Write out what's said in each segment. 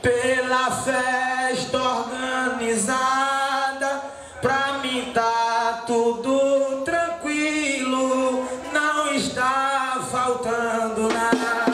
pela festa organizada. Pra mim tá tudo tranquilo, não está faltando nada.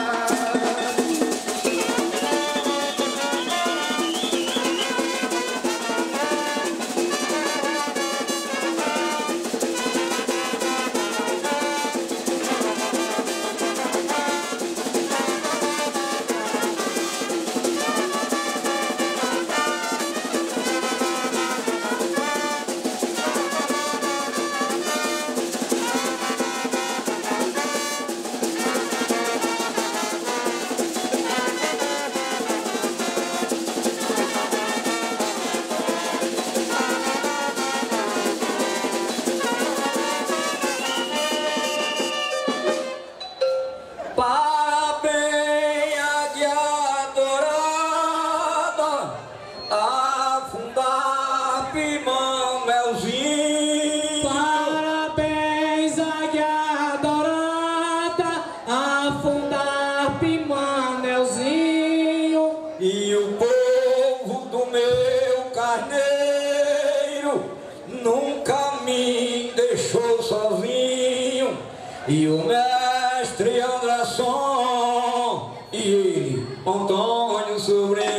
E o povo do meu carneiro nunca me deixou sozinho. E o mestre Andrason e ele, Antônio Sobrinho.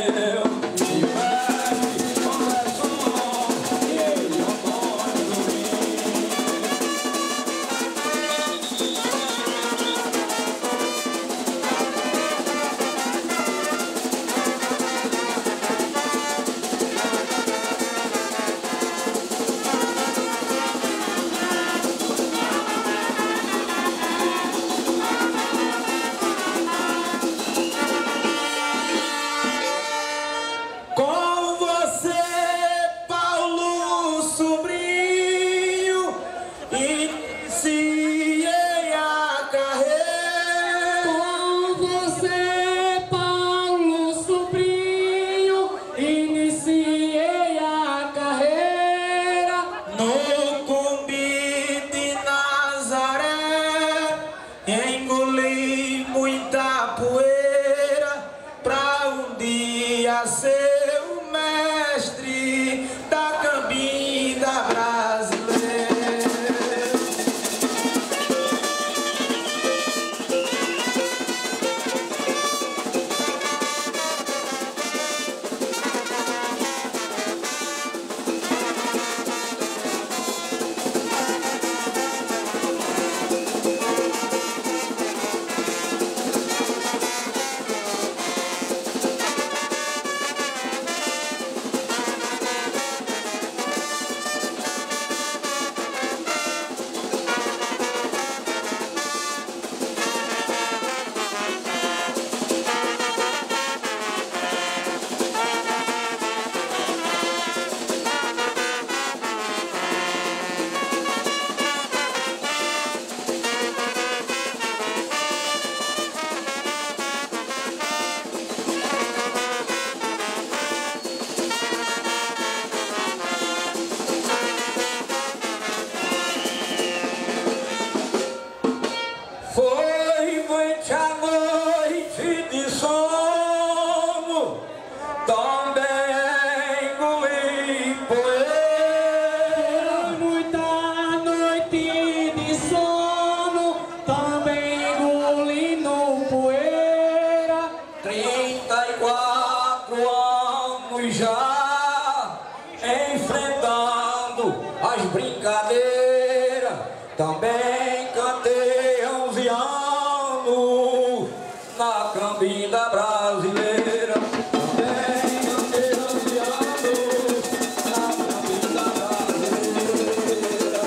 Engoli muita poeira pra um dia ser o mestre da cambinda brasileira. Foi noite a noite de sono, também engoli poeira. Foi muita noite de sono, também engolindo poeira. 34 anos já, enfrentando as brincadeiras, também cantei 11 anos na cambinda brasileira. Também cantei 11 anos na cambinda brasileira.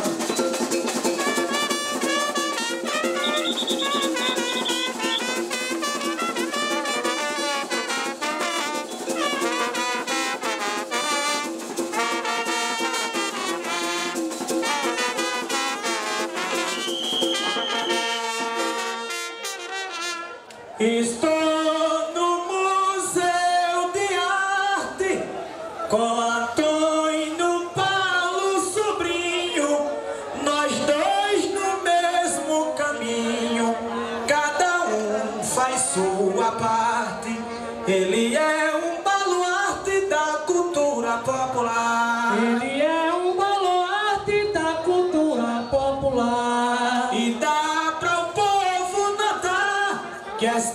Estou no Museu de Arte com Antônio Paulo Sobrinho, nós dois no mesmo caminho, cada um faz sua parte. Ele é um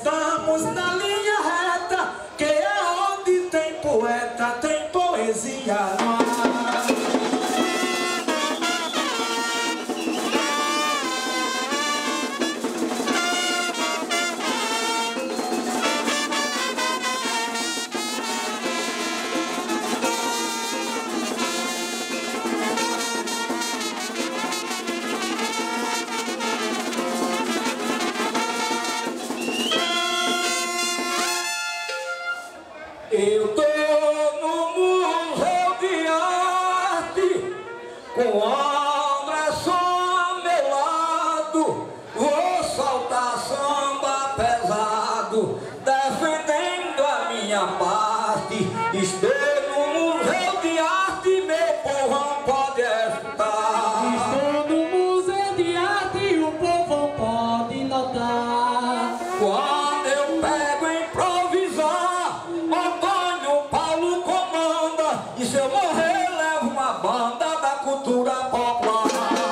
vamos na linha reta, que é onde tem poeta, tem poesia no ar. Eu tô no Museu de Arte, com Anderson ao meu lado, vou soltar samba pesado, defendendo a minha parte. Estou no Museu de Arte, meu povão pode escutar. Estou no Museu de Arte e o povo pode notar. Quando eu pego a improvisar, Antônio Paulo comanda, e se eu morrer levo uma banda da cultura popular.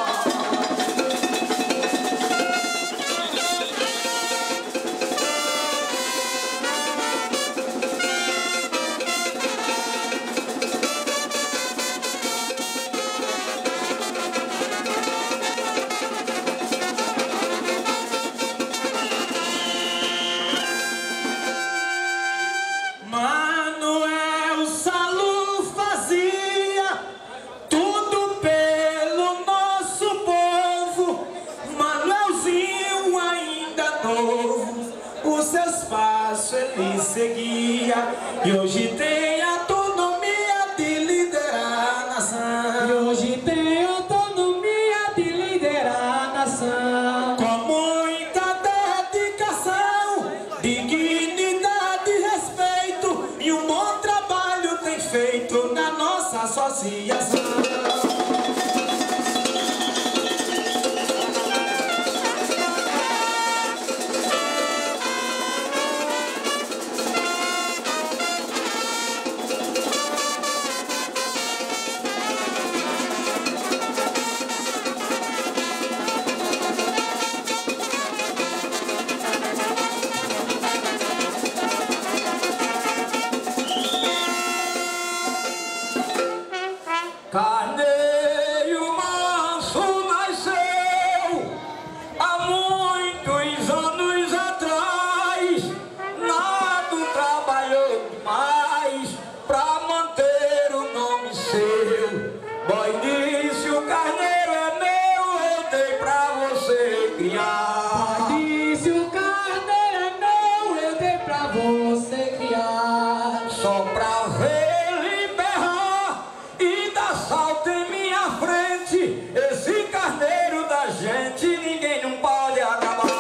Manuel Salu fazia tudo pelo nosso povo. Manuelzinho ainda novo, os seus passos ele seguia, e hoje tem autonomia de liderar a nação. E hoje tem autonomia de liderar a nação. Com muita dedicação, dignidade e respeito, e um bom trabalho tem feito na nossa associação. Carneiro Manso nasceu há muitos anos atrás. Nado trabalhou demais pra manter o nome seu. Boi disse: o carneiro é meu, eu dei pra você criar. Disse: o carneiro é meu, eu dei pra você criar. Só pra ver ele berrar e dar salto em minha frente. Esse carneiro da gente ninguém não pode acabar.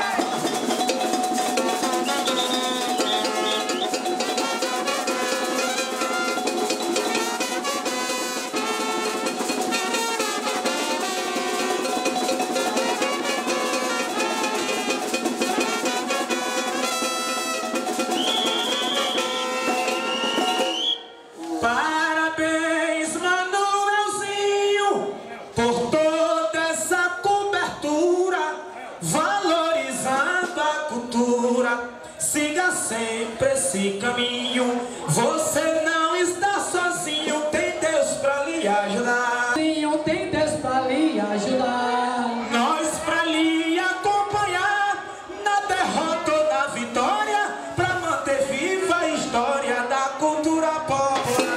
Parabéns, Manuelzinho, por toda essa cobertura, valorizando a cultura. Siga sempre esse caminho, você não está sozinho, tem Deus pra lhe ajudar. Tem Deus pra lhe ajudar. Nós pra lhe acompanhar na derrota ou na vitória, pra manter viva a história da cultura popular.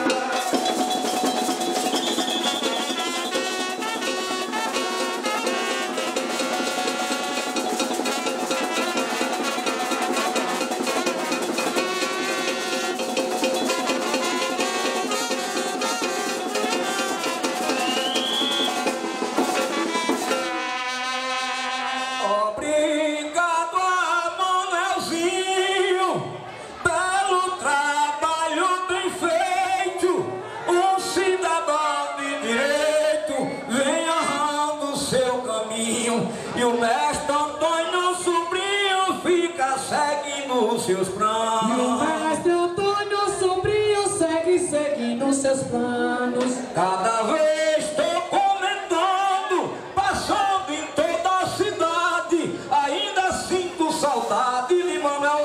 Obrigado a Manuelzinho pelo trabalho bem feito. Um cidadão de direito vem honrando seu caminho, e o mestre Antônio Sobrinho fica seguindo seus E o planos. mestre Antônio Sobrinho segue seguindo seus planos. Cada vez estou comentando, passando em toda a cidade, ainda sinto saudade de Manuel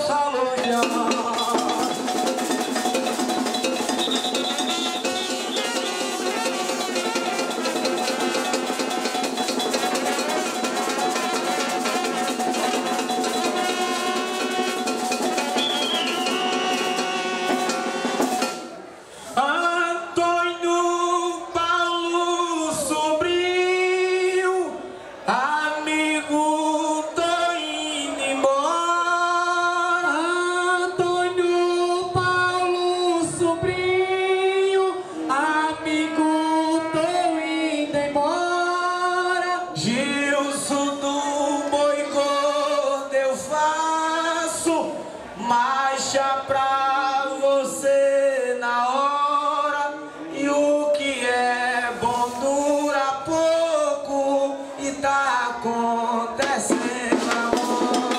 Marcha pra você na hora, e o que é bom dura pouco, e tá acontecendo agora.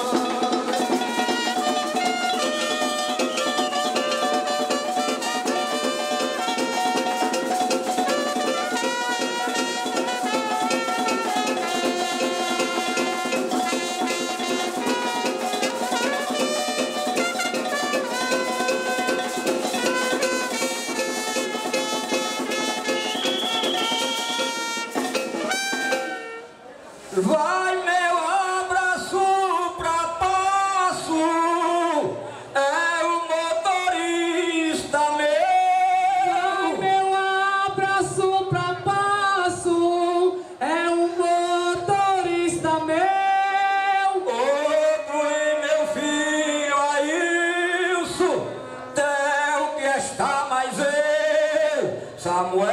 Vai meu abraço pra Passo, é o motorista meu. Vai meu abraço pra Passo, é o motorista meu. Outro e meu filho Ailson, Theo que está mais eu, Samuel